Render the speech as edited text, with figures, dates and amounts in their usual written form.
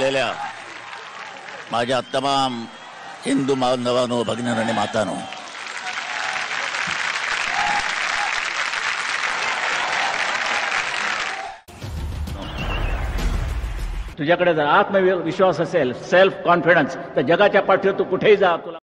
आलेल्या माझ्या तमाम हिंदू बांधवांनो, भगिनींनो आणि मातांनो, तुझ्याकडे जर आत्मविश्वास असेल, सेल्फ कॉन्फिडन्स, तर जगाच्या पाठीवर तू कुठेही जा, तुला